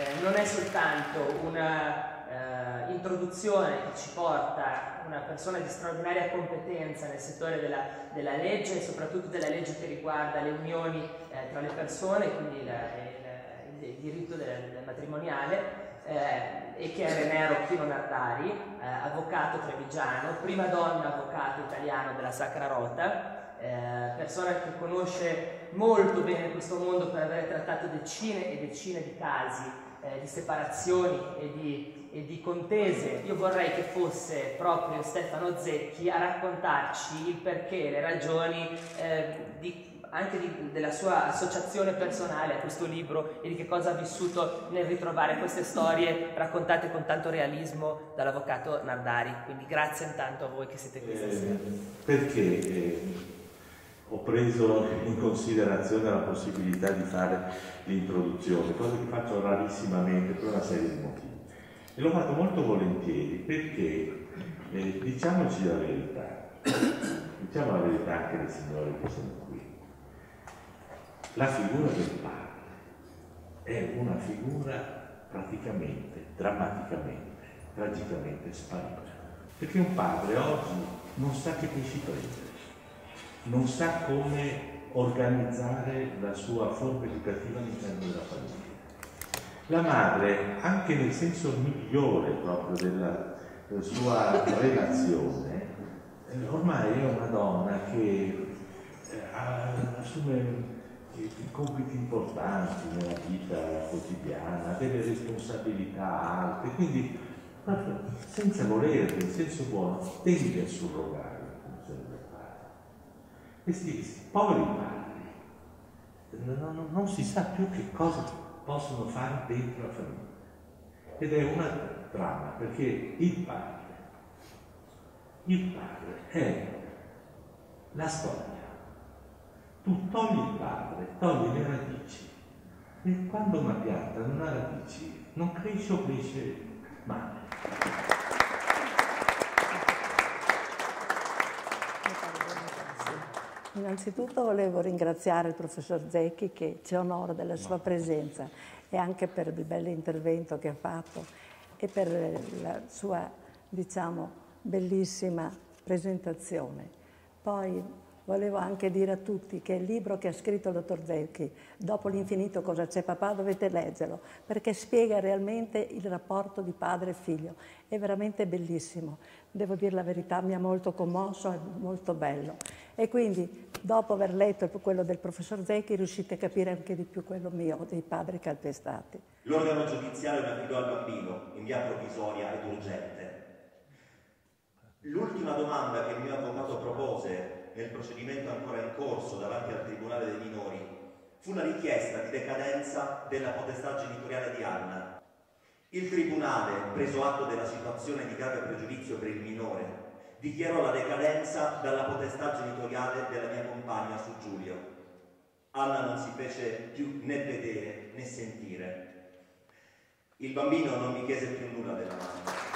non è soltanto una introduzione che ci porta una persona di straordinaria competenza nel settore della legge e soprattutto della legge che riguarda le unioni tra le persone, quindi il diritto del matrimoniale, e che è René Arocchino Nardari, avvocato trevigiano, prima donna avvocato italiano della Sacra Rota, persona che conosce molto bene questo mondo per aver trattato decine e decine di casi di separazioni e di contese. Io vorrei che fosse proprio Stefano Zecchi a raccontarci il perché, le ragioni della sua associazione personale a questo libro e di che cosa ha vissuto nel ritrovare queste storie raccontate con tanto realismo dall'avvocato Nardari. Quindi grazie intanto a voi che siete qui stasera. Perché ho preso in considerazione la possibilità di fare l'introduzione, cosa che faccio rarissimamente per una serie di motivi. E l'ho fatto molto volentieri perché, diciamoci la verità, diciamo la verità anche dei signori che sono qui. La figura del padre è una figura praticamente, drammaticamente, tragicamente sparita. Perché un padre oggi non sa che pesci prendere, non sa come organizzare la sua forma educativa all'interno della famiglia. La madre, anche nel senso migliore proprio della sua relazione, ormai è una donna che assume compiti importanti nella vita quotidiana, delle responsabilità alte, quindi proprio senza volerlo, in senso buono, tende a surrogare la funzione del padre. Questi poveri padri non si sa più che cosa possono fare dentro la famiglia. Ed è una dramma, perché il padre è la storia. Tu togli il padre, togli le radici, e quando una pianta non ha radici, non cresce o cresce male. Innanzitutto volevo ringraziare il professor Zecchi che ci onora della sua presenza e anche per il bell'intervento che ha fatto e per la sua, diciamo, bellissima presentazione. Poi volevo anche dire a tutti che il libro che ha scritto il dottor Zecchi, Dopo l'infinito cosa c'è papà, dovete leggerlo, perché spiega realmente il rapporto di padre e figlio. È veramente bellissimo. Devo dire la verità, mi ha molto commosso, è molto bello. E quindi, dopo aver letto quello del professor Zecchi, riuscite a capire anche di più quello mio, dei padri calpestati. L'organo giudiziario ne affidò al bambino in via provvisoria ed urgente. L'ultima domanda che il mio avvocato propose nel procedimento ancora in corso davanti al Tribunale dei minori fu la richiesta di decadenza della potestà genitoriale di Anna. Il Tribunale, preso atto della situazione di grave pregiudizio per il minore, dichiarò la decadenza dalla potestà genitoriale della mia compagna su Giulio. Anna non si fece più né vedere né sentire. Il bambino non mi chiese più nulla della mamma.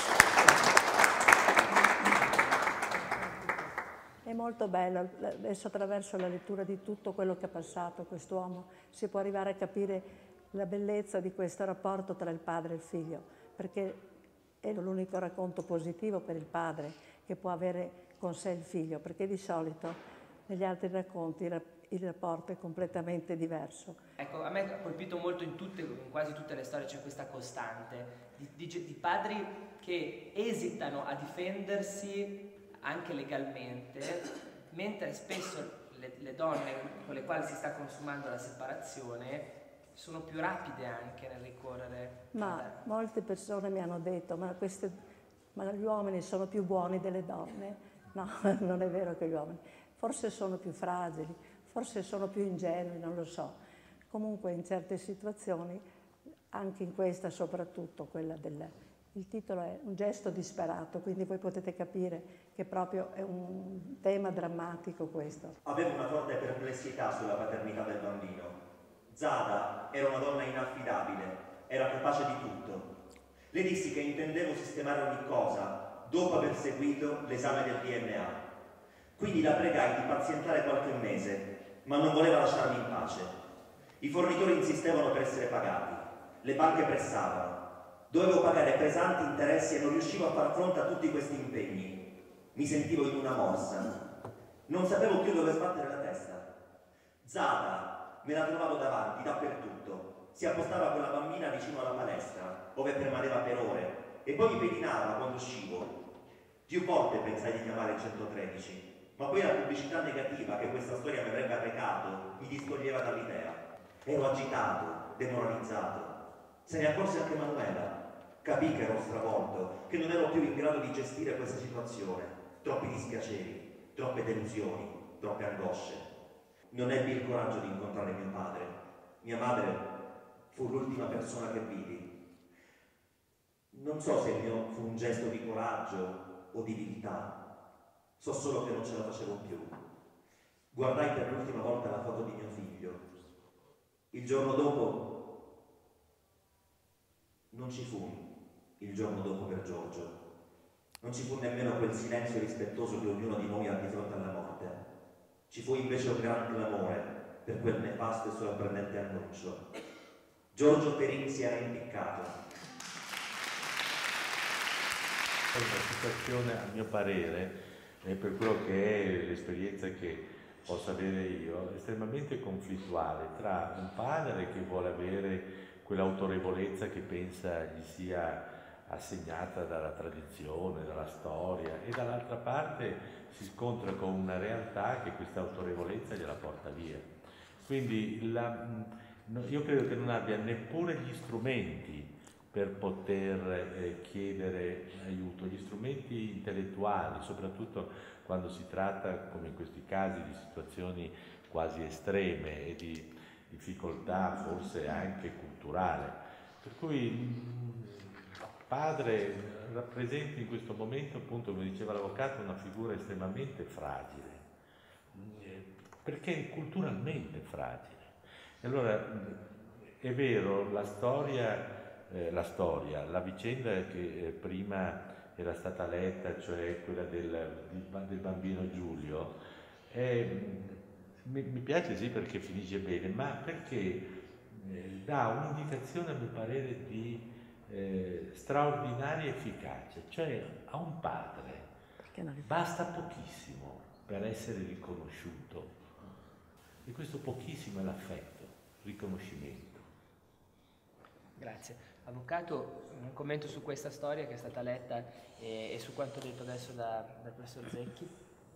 È molto bello, adesso attraverso la lettura di tutto quello che ha passato quest'uomo si può arrivare a capire la bellezza di questo rapporto tra il padre e il figlio, perché è l'unico racconto positivo per il padre che può avere con sé il figlio, perché di solito negli altri racconti il rapporto è completamente diverso. Ecco, a me ha colpito molto in quasi tutte le storie c'è questa costante di padri che esitano a difendersi anche legalmente, mentre spesso le donne con le quali si sta consumando la separazione sono più rapide anche nel ricorrere. Ma molte persone mi hanno detto, ma gli uomini sono più buoni delle donne? No, non è vero che gli uomini, forse sono più fragili, forse sono più ingenui, non lo so. Comunque in certe situazioni, anche in questa soprattutto, quella il titolo è Un gesto disperato, quindi voi potete capire che proprio è un tema drammatico questo. Avevo una forte perplessità sulla paternità del bambino. Zada era una donna inaffidabile, era capace di tutto. Le dissi che intendevo sistemare ogni cosa dopo aver seguito l'esame del DNA. Quindi la pregai di pazientare qualche mese, ma non voleva lasciarmi in pace. I fornitori insistevano per essere pagati. Le banche pressavano. Dovevo pagare pesanti interessi e non riuscivo a far fronte a tutti questi impegni. Mi sentivo in una morsa. Non sapevo più dove sbattere la testa. Zata me la trovavo davanti, dappertutto. Si appostava quella bambina vicino alla palestra, dove permaneva per ore, e poi mi pedinava quando uscivo. Più volte pensai di chiamare il 113, ma poi la pubblicità negativa che questa storia mi avrebbe arrecato mi distoglieva dall'idea. Ero agitato, demoralizzato. Se ne accorse anche Manuela. Capì che ero stravolto, che non ero più in grado di gestire questa situazione. Troppi dispiaceri, troppe delusioni, troppe angosce. Non ebbi il coraggio di incontrare mio padre. Mia madre fu l'ultima persona che vidi. Non so se il mio fu un gesto di coraggio o di viltà. So solo che non ce la facevo più. Guardai per l'ultima volta la foto di mio figlio. Il giorno dopo non ci fu il giorno dopo per Giorgio. Non ci fu nemmeno quel silenzio rispettoso che ognuno di noi ha di fronte alla morte. Ci fu invece un gran clamore per quel nefasto e sorprendente annuncio. Giorgio Perin si era impiccato. È una situazione, a mio parere, per quello che è l'esperienza che posso avere io, estremamente conflittuale tra un padre che vuole avere quell'autorevolezza che pensa gli sia assegnata dalla tradizione, dalla storia, e dall'altra parte si scontra con una realtà che questa autorevolezza gliela porta via. Quindi io credo che non abbia neppure gli strumenti per poter chiedere aiuto, gli strumenti intellettuali, soprattutto quando si tratta, come in questi casi, di situazioni quasi estreme e di difficoltà forse anche culturale. Per cui padre rappresenta in questo momento, appunto, come diceva l'avvocato, una figura estremamente fragile, perché è culturalmente fragile. E allora è vero, la vicenda che prima era stata letta, cioè quella del bambino Giulio, mi piace sì perché finisce bene, ma perché dà un'indicazione, a mio parere, di straordinaria efficacia, cioè a un padre basta pochissimo per essere riconosciuto, e questo pochissimo è l'affetto, riconoscimento. Grazie. Avvocato, un commento su questa storia che è stata letta e su quanto detto adesso dal professor Zecchi?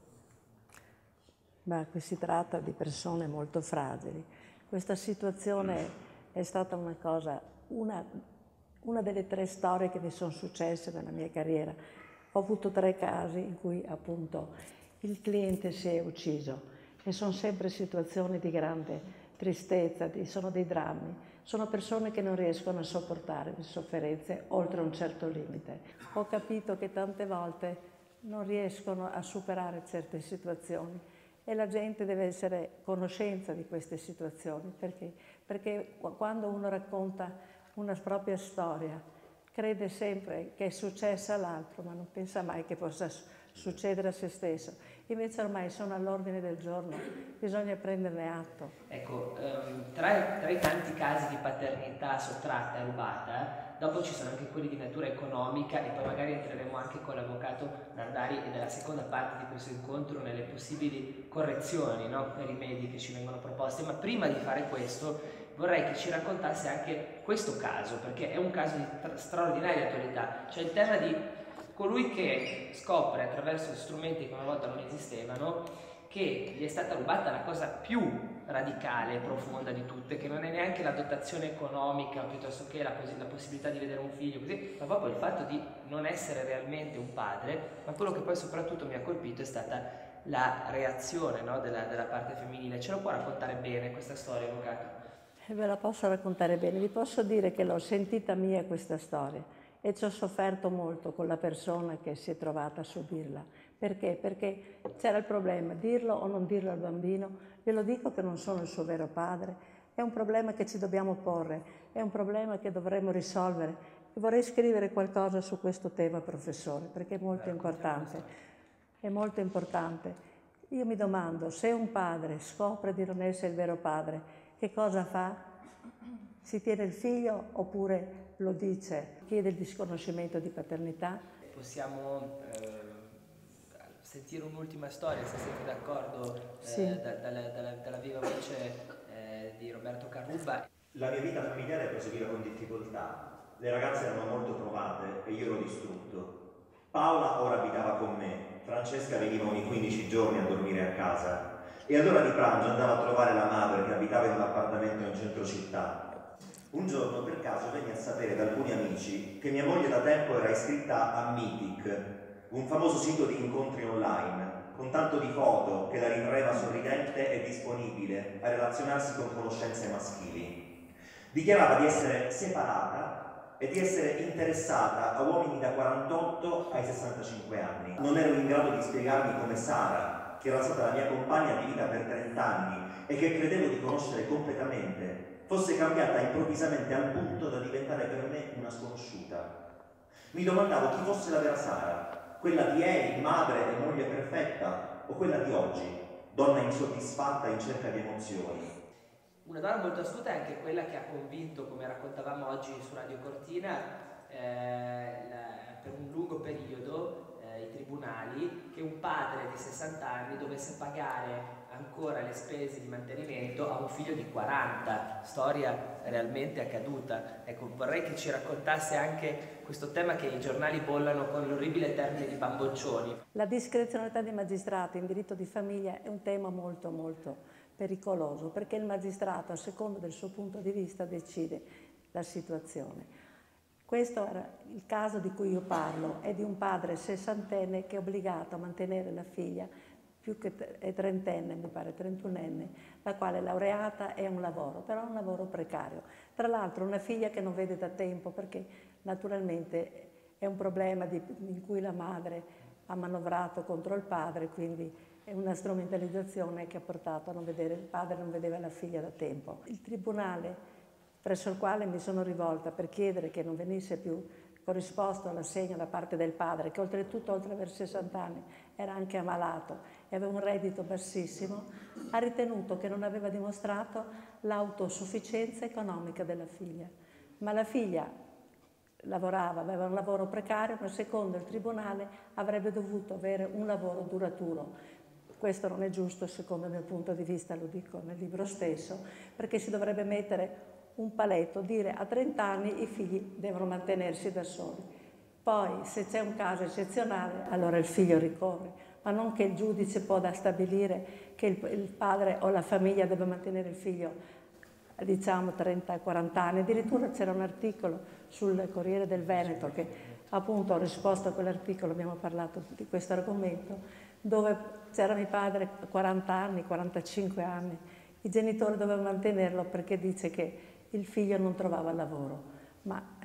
Ma qui si tratta di persone molto fragili. Questa situazione è stata una delle 3 storie che mi sono successe nella mia carriera. Ho avuto 3 casi in cui appunto il cliente si è ucciso, e sono sempre situazioni di grande tristezza, sono dei drammi. Sono persone che non riescono a sopportare le sofferenze oltre un certo limite. Ho capito che tante volte non riescono a superare certe situazioni, e la gente deve essere a conoscenza di queste situazioni, perché quando uno racconta una propria storia crede sempre che è successa all'altro, ma non pensa mai che possa succedere a se stesso. Invece ormai sono all'ordine del giorno, bisogna prenderne atto. Ecco, tra i tanti casi di paternità sottratta e rubata, dopo ci sono anche quelli di natura economica, e poi magari entreremo anche con l'avvocato Nardari e nella seconda parte di questo incontro nelle possibili correzioni, no? I rimedi che ci vengono proposti. Ma prima di fare questo vorrei che ci raccontasse anche questo caso, perché è un caso di straordinaria attualità, cioè il tema di colui che scopre attraverso strumenti che una volta non esistevano che gli è stata rubata la cosa più radicale e profonda di tutte, che non è neanche la dotazione economica piuttosto che la possibilità di vedere un figlio, così, ma proprio il fatto di non essere realmente un padre. Ma quello che poi soprattutto mi ha colpito è stata la reazione, no, della parte femminile. Ce lo può raccontare bene questa storia, avvocato? Ve la posso raccontare bene, vi posso dire che l'ho sentita mia questa storia, e ci ho sofferto molto con la persona che si è trovata a subirla. Perché? Perché c'era il problema, dirlo o non dirlo al bambino. Glielo dico che non sono il suo vero padre. È un problema che ci dobbiamo porre, è un problema che dovremmo risolvere. E vorrei scrivere qualcosa su questo tema, professore, perché è molto importante. È molto importante. Io mi domando, se un padre scopre di non essere il vero padre, che cosa fa? Si tiene il figlio oppure lo dice, chiede il disconoscimento di paternità? Possiamo sentire un'ultima storia, se siete d'accordo, Sì. dalla viva voce di Roberto Carrubba. La mia vita familiare proseguiva con difficoltà. Le ragazze erano molto provate e io ero distrutto. Paola ora abitava con me, Francesca veniva ogni 15 giorni a dormire a casa e all'ora di pranzo andava a trovare la madre che abitava in un appartamento in centro città. Un giorno per caso venni a sapere da alcuni amici che mia moglie da tempo era iscritta a Meetic, un famoso sito di incontri online, con tanto di foto che la ritraeva sorridente e disponibile a relazionarsi con conoscenze maschili. Dichiarava di essere separata e di essere interessata a uomini da 48 ai 65 anni. Non ero in grado di spiegarmi come Sara, che era stata la mia compagna di vita per 30 anni e che credevo di conoscere completamente, fosse cambiata improvvisamente al punto da diventare per me una sconosciuta. Mi domandavo chi fosse la vera Sara, quella di ieri, madre e moglie perfetta, o quella di oggi, donna insoddisfatta in cerca di emozioni. Una donna molto astuta è anche quella che ha convinto, come raccontavamo oggi su Radio Cortina, per un lungo periodo i tribunali, che un padre di 60 anni dovesse pagare ancora le spese di mantenimento a un figlio di 40, storia realmente accaduta. Ecco, vorrei che ci raccontasse anche questo tema che i giornali bollano con l'orribile termine di bamboccioni. La discrezionalità dei magistrati in diritto di famiglia è un tema molto molto pericoloso, perché il magistrato, a seconda del suo punto di vista, decide la situazione. Questo era il caso di cui io parlo, è di un padre sessantenne che è obbligato a mantenere la figlia, più che è trentenne, mi pare 31enne, la quale è laureata e ha un lavoro, però è un lavoro precario. Tra l'altro una figlia che non vede da tempo, perché naturalmente è un problema in cui la madre ha manovrato contro il padre, quindi è una strumentalizzazione che ha portato a non vedere, il padre non vedeva la figlia da tempo. Il tribunale presso il quale mi sono rivolta per chiedere che non venisse più corrisposto all'assegno da parte del padre, che oltretutto, oltre ad avere 60 anni, era anche ammalato e aveva un reddito bassissimo, ha ritenuto che non aveva dimostrato l'autosufficienza economica della figlia. Ma la figlia lavorava, aveva un lavoro precario, ma secondo il tribunale avrebbe dovuto avere un lavoro duraturo. Questo non è giusto, secondo il mio punto di vista, lo dico nel libro stesso, perché si dovrebbe mettere un paletto, dire a 30 anni i figli devono mantenersi da soli. Poi, se c'è un caso eccezionale, allora il figlio ricorre, ma non che il giudice possa stabilire che il padre o la famiglia deve mantenere il figlio, diciamo, 30-40 anni. Addirittura c'era un articolo sul Corriere del Veneto che appunto ho risposto a quell'articolo, abbiamo parlato di questo argomento, dove c'era mio padre 40 anni, 45 anni, i genitori dovevano mantenerlo perché dice che il figlio non trovava lavoro, ma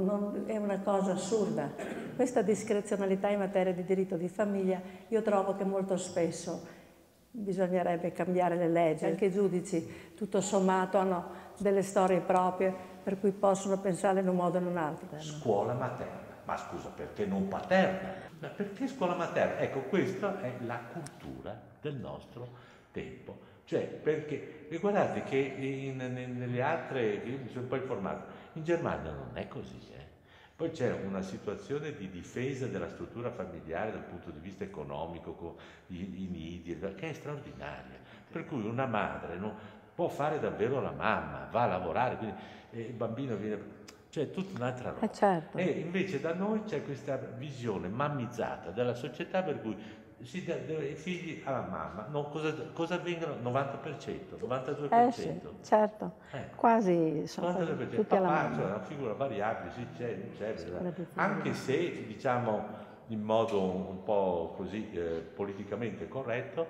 è una cosa assurda. Questa discrezionalità in materia di diritto di famiglia, io trovo che molto spesso bisognerebbe cambiare le leggi. Anche i giudici, tutto sommato, hanno delle storie proprie per cui possono pensare in un modo o in un altro. Scuola materna, ma scusa, perché non paterna? Ma perché scuola materna? Ecco, questa è la cultura del nostro tempo. Cioè, perché, e guardate che nelle altre, io mi sono un po' informato, in Germania non è così, Poi c'è una situazione di difesa della struttura familiare dal punto di vista economico, con i nidi, che è straordinaria. Per cui una madre può fare davvero la mamma, va a lavorare, quindi il bambino viene... Cioè, tutta un'altra roba. Certo. E invece da noi c'è questa visione mammizzata della società per cui si dà i figli alla mamma. No, cosa avvengono? 90%, 92%. Sì, certo, quasi sono tutti alla mamma. Cioè, è una figura variabile, sì, c'è. Anche se, diciamo, in modo un po' così politicamente corretto,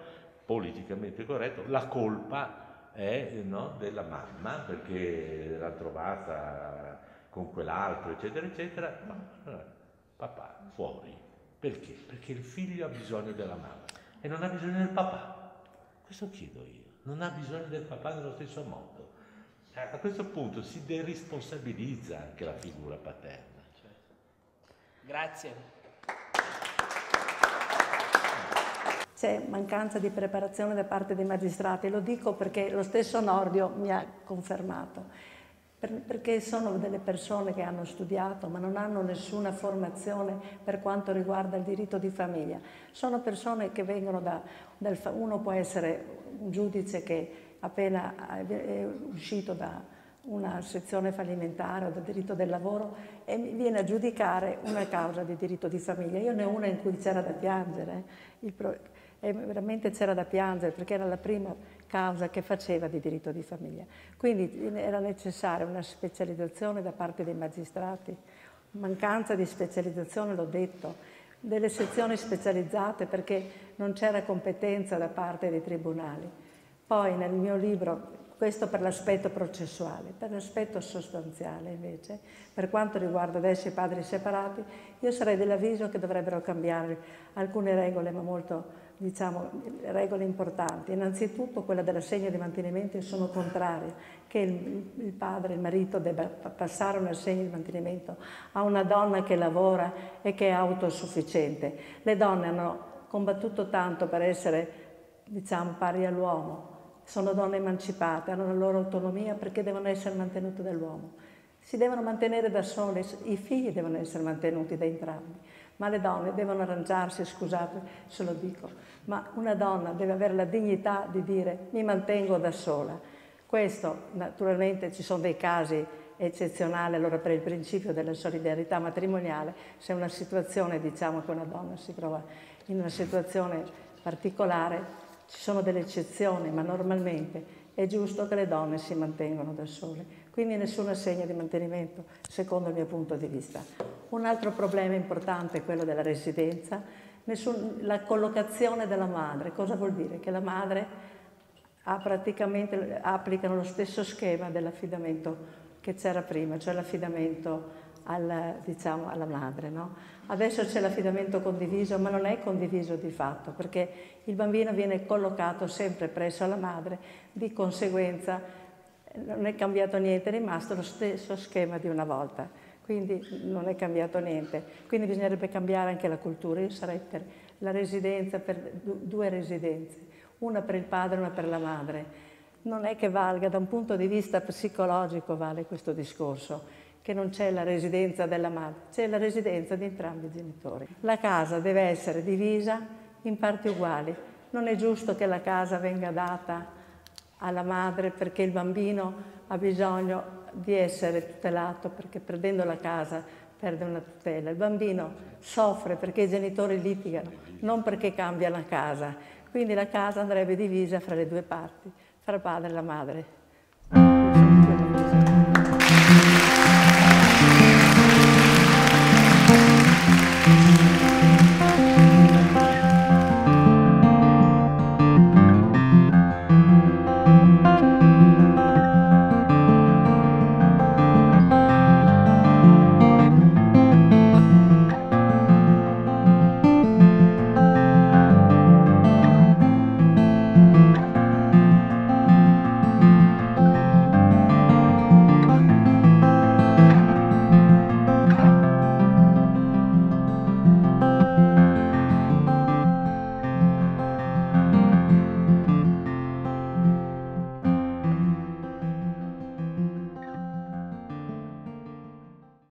la colpa è della mamma, perché l'ha trovata con quell'altro, eccetera, eccetera. No, papà, fuori. Perché? Perché il figlio ha bisogno della mamma e non ha bisogno del papà. Questo chiedo io. Non ha bisogno del papà nello stesso modo. A questo punto si deresponsabilizza anche la figura paterna. Grazie. C'è mancanza di preparazione da parte dei magistrati, lo dico perché lo stesso Nordio mi ha confermato. perché sono delle persone che hanno studiato ma non hanno nessuna formazione per quanto riguarda il diritto di famiglia. Sono persone che vengono uno può essere un giudice che appena è uscito da una sezione fallimentare o del diritto del lavoro e viene a giudicare una causa di diritto di famiglia. Io ne ho una in cui c'era da piangere, veramente c'era da piangere perché era la prima causa che faceva di diritto di famiglia. Quindi era necessaria una specializzazione da parte dei magistrati, mancanza di specializzazione, l'ho detto, delle sezioni specializzate perché non c'era competenza da parte dei tribunali. Poi nel mio libro, questo per l'aspetto processuale, per l'aspetto sostanziale invece, per quanto riguarda adesso i padri separati, io sarei dell'avviso che dovrebbero cambiare alcune regole, ma molto, diciamo, regole importanti. Innanzitutto quella dell'assegno di mantenimento, io sono contraria che il padre, il marito debba passare un assegno di mantenimento a una donna che lavora e che è autosufficiente. Le donne hanno combattuto tanto per essere, diciamo, pari all'uomo. Sono donne emancipate, hanno la loro autonomia perché devono essere mantenute dall'uomo. Si devono mantenere da sole, i figli devono essere mantenuti da entrambi, ma le donne devono arrangiarsi, scusate se lo dico, ma una donna deve avere la dignità di dire mi mantengo da sola. Questo, naturalmente, ci sono dei casi eccezionali, allora per il principio della solidarietà matrimoniale, se una situazione, diciamo che una donna si trova in una situazione particolare, ci sono delle eccezioni, ma normalmente è giusto che le donne si mantengano da sole. Quindi nessun assegno di mantenimento, secondo il mio punto di vista. Un altro problema importante è quello della residenza, la collocazione della madre. Cosa vuol dire? Che la madre applicano lo stesso schema dell'affidamento che c'era prima, cioè l'affidamento alla madre, no? Adesso c'è l'affidamento condiviso, ma non è condiviso di fatto, perché il bambino viene collocato sempre presso la madre, di conseguenza non è cambiato niente, è rimasto lo stesso schema di una volta, quindi non è cambiato niente. Quindi bisognerebbe cambiare anche la cultura. Io sarei per la residenza, per due residenze, una per il padre e una per la madre. Non è che valga, da un punto di vista psicologico vale questo discorso, che non c'è la residenza della madre, c'è la residenza di entrambi i genitori. La casa deve essere divisa in parti uguali. Non è giusto che la casa venga data alla madre perché il bambino ha bisogno di essere tutelato, perché perdendo la casa perde una tutela. Il bambino soffre perché i genitori litigano, non perché cambia la casa. Quindi la casa andrebbe divisa fra le due parti, fra il padre e la madre.